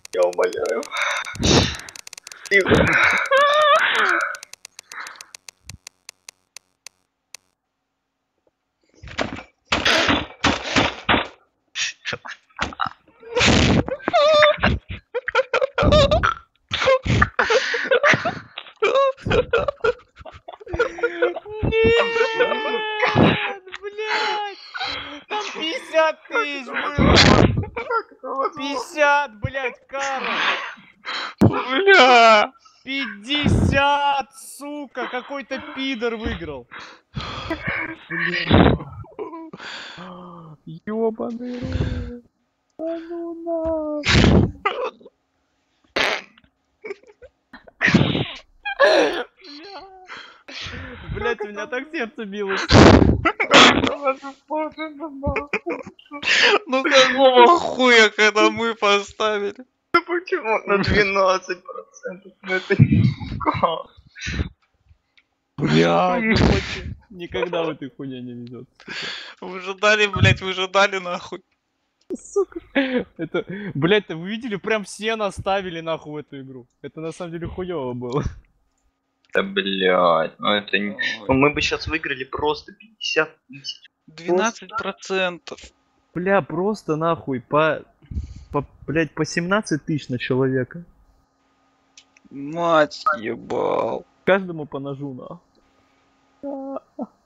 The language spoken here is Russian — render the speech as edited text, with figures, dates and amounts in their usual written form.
Я умоляю. Тихо. Нет, блядь! Там 50 тысяч было! 50, блядь, Карл! Бля! 50, сука! Какой-то пидор выиграл! Бля! Ёбаный рот! А ну нахуй! Блять, у меня так сердце билось. Ну какого хуя, когда мы поставили? Ну почему на 12%? Ну это никак. Блядь, никогда в этой хуйне не везет. Выжидали, блять, выжидали нахуй. Сука. Это, блять, вы видели, прям все наставили нахуй в эту игру. Это на самом деле хуёво было. Да блядь, ну это не... Ну мы бы сейчас выиграли просто 50 тысяч. 12%. Бля, просто нахуй блять, по 17 тысяч на человека. Мать ебал. Каждому по ножу нахуй.